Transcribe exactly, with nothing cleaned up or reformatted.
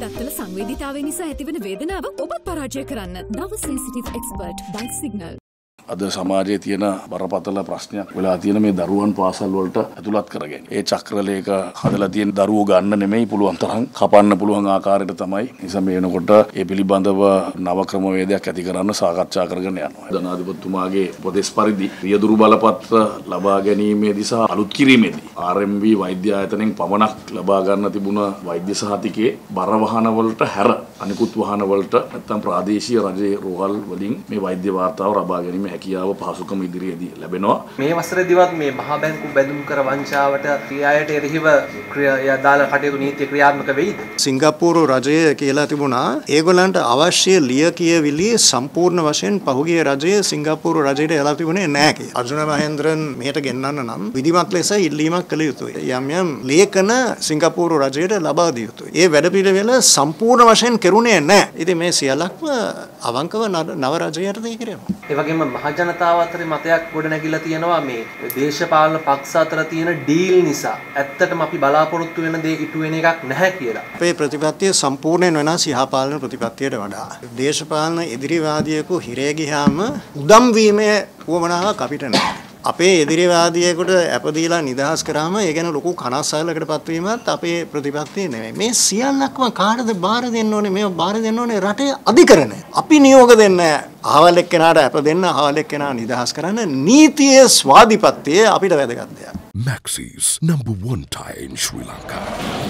දත්තල සංවේදීතාවය නිසා ඇතිවන වේදනාව ඔබත් පරාජය කරන්න. නව සෙන්සිටිව් එක්ස්පර්ට් බයිට් සිග්නල්. අද සමාජයේ තියෙන බරපතල ප්‍රශ්නයක් වෙලා තියෙන මේ දරුවන් පාසල් වලට ඇතුළත් කරගෙන. ඒ චක්‍රලේඛ හදලා තියෙන දරුවෝ ගන්න නෙමෙයි පුළුවන් තරම් කපන්න පුළුවන් ආකාරයට තමයි. නිසා මේ වෙනකොට ඒ පිළිබඳව නව ක්‍රමවේදයක් ඇති කරන්න සාකච්ඡා කරගෙන යනවා. ජනාධිපතිතුමාගේ උපදෙස් පරිදි රියදුරු බලපත්‍ර ලබා ගැනීමේදී සහ අලුත් කිරීමේදී ආර් එම් බී වෛද්‍ය ආයතනයෙන් පමණක් ලබා ගන්න තිබුණ වෛද්‍ය සහතිකයේ බර වාහන වලට හැර අනිකුත් වාහන වලට නැත්නම් ප්‍රාදේශීය රජයේ රෝහල් වලින් මේ වෛද්‍ය වාර්තාව ලබා ගැනීම හැකියාව පහසුකම් ඉදිරියේදී ලැබෙනවා. මේ වසරේදීවත් මේ මහා බැංකු බැඳුම් කර වංචාවට ක්‍රියායට එරෙහිව ක්‍රියාදාල කටයුතු නීතිය ක්‍රියාත්මක වෙයිද? සිංගප්පූරු රජය කියලා තිබුණා ඒගොල්ලන්ට අවශ්‍ය ලිය කියවිලි සම්පූර්ණ වශයෙන් පහුගිය රජයේ සිංගප්පූරු රජයට එලා තිබුණේ නැහැ කියලා. අර්ජුන මහේන්ද්‍රන් මෙහෙට ගෙන්නන්න නම් විධිමත් ලෙස ඉල්ලීමක් කළ යුතුයි. යම් යම් ලේඛන සිංගප්පූරු රජයට ලබා දිය යුතුයි. ඒ වැඩපිළිවෙල සම්පූර්ණ වශයෙන් කෙරුණේ නැහැ. ඉතින් මේ සියල්ලක්ම අවංකව නව රජයට දී කිරෙනවා. ඒ වගේම මහ ජනතාව අතරේ මතයක් ගොඩ නැගිලා තියෙනවා මේ දේශපාලන පක්ෂ අතර තියෙන ඩීල් නිසා ඇත්තටම අපි බලාපොරොත්තු වෙන දේ ඉටු වෙන එකක් නැහැ කියලා. අපේ ප්‍රතිපත්තිය සම්පූර්ණයෙන් වෙනස් යහපාලන ප්‍රතිපත්තියට වඩා. දේශපාලන එදිරිවාදියෙකු හිරේ ගියාම උදම් වීමේ උවමනාවක් අපිට නැහැ. අපේ එදිරිවාදියෙකුට අපදීලා නිදහස් කරාම ඒ ගැන ලොකු කනස්සල්ලකට පත්වීමත් අපේ ප්‍රතිපත්තිය නෙමෙයි. මේ සියල්ලක්ම කාටද බාර දෙන්න ඕනේ? මේව බාර දෙන්න ඕනේ රටේ අධිකරණය. අපි නියෝග දෙන්න අහවල් එක්කෙනාට අප දෙන්න අහවල් එක්කෙනා නිදහස් කරන්න නීතියේ ස්වාධිපත්‍යය අපිට වැදගත් දෙයක්. Maxis number one tie in Sri Lanka.